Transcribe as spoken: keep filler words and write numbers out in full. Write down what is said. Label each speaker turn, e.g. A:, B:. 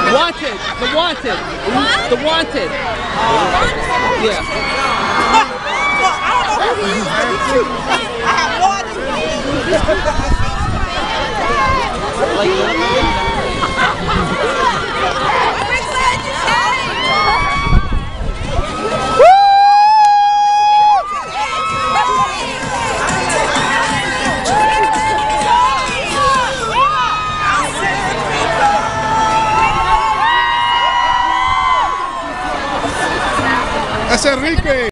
A: Wanted. The wanted.
B: What?
A: The wanted. Yeah.
B: I have wanted.
C: ¡Ese Enrique!